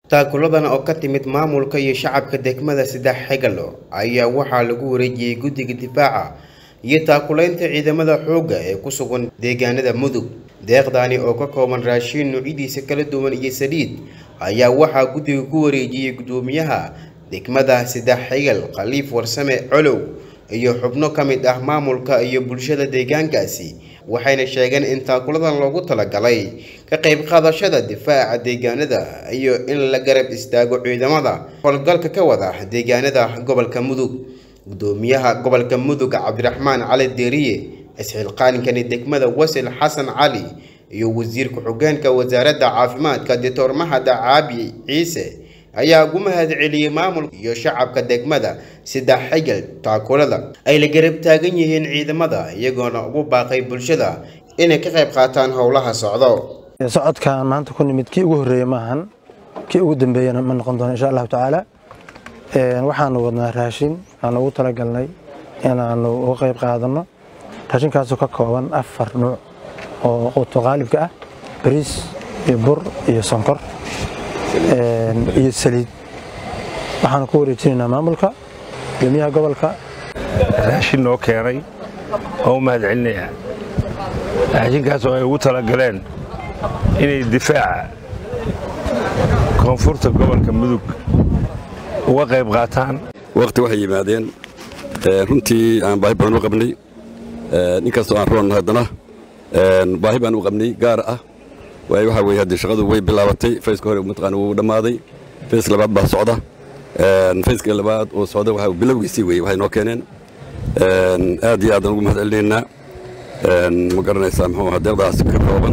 taakuladan oo ka timid maamulka iyo shacabka degmada Saddex Xigalo ayaa waxaa lagu wareejiyay guddiga difaaca iyo taakulaynta ciidamada xoogga ee ku sugan deegaanada Mudug. Deeqdaani oo ka kooban raashin noocyadiisa kala duwan iyo saliid ayaa waxaa guddiga ku wareejiyay gudoomiyaha degmada Saddex Xigal Khaliif Warsame Colow iyo xubno ka mid ah maamulka iyo bulshada deegaankaasi, waxayna sheegeen in taakuladan loogu talagalay ka qayb qaadashada difaaca deegaanada iyo in la garab istaago ciidamada howlgalka ka wada deegaanada gobolka Mudug. Gudoomiyaha gobolka Mudug Cabdiraxmaan Cali Deeriye, isxilqaankani degmada Wasil Xasan Cali iyo wasiirka xogeenka wasaaradda caafimaadka Dr. Mahad Caabi Ciise ayaa ugu mahadceliyay maamulka iyo shacabka degmada Saddex Xigal taakulada ay la garab taagan yihiin ciidamada, iyagoona ugu baaqay bulshada inay ka qayb qaataan howlaha socodkan maanta ku nimid kii ugu horeeyay maahan, kii ugu dambeeyana ma noqon doono insha Allah taala. Waxaanu wadnaa raashin aan ugu talagalnay inaanu uga qayb qaadano. Raashinkaas oo ka kooban 4 nooc oo quudka qaalibka ah: bariis iyo bur iyo sonkor iyo saliid. Waxaan ku wareejinaynaa maamulka gudoomiyaha gobolka raashin noo keenay oo mahadcelinayaa. Raashinkaas oo ay ugu talagaleen inay difaaca koonfurta gobolka Mudug uga qayb qaataan. waqti waxay yimaadeen runtii aan baahi badan u qabnay, inkastoo aan roon haddana baahi baan u qabnay gaar ah. waxa weeye hadda shaqadu way bilaabatay, fayska hore mataqaan uu dhamaaday, fays labaad baa socda. fayska labaad oo socda waxa bilowgiisii weeye waxay noo keeneen. aad iyo aad ugu mahadcelinaynaa. ma garanaysaa muxuu ahaa deeqdaas ka kooban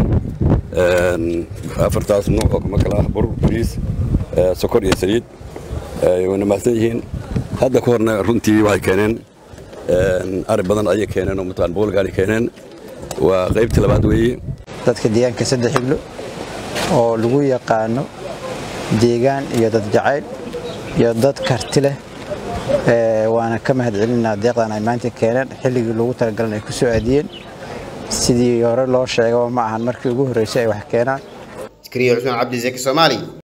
4taas nooc oo kama kala ah: bur, bariis, sokor iyo saliid. wana mahadsan yihiin. hadda ka horna runtii waxay keeneen ari badan ayay keeneen oo mataqaan boqol gaari keeneen. waa qaybtii labaad weeye. dadka deegaanka Saddex Xiglo oo lagu yaqaano deegaan iyo dad jacayl iyo dad karti leh, waana ka mahadcelinaa deeqdan ay maanta keeneen xilligii loogu talagalay ku soo aadiyeen. sidii hore loo sheegay ma ahan markii ugu horeysay ay wax keenaan. Iskariyo Xuseen Cabdi Zaki Soomaali.